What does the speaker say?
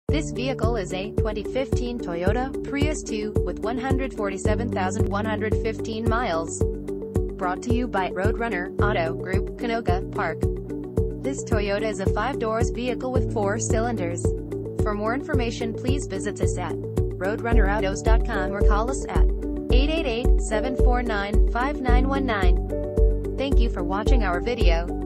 This vehicle is a 2015 Toyota Prius 2, with 147,115 miles. Brought to you by Roadrunner Auto Group, Canoga Park. This Toyota is a 5-doors vehicle with 4 cylinders. For more information, please visit us at roadrunnerautos.com or call us at 888-749-5919. Thank you for watching our video.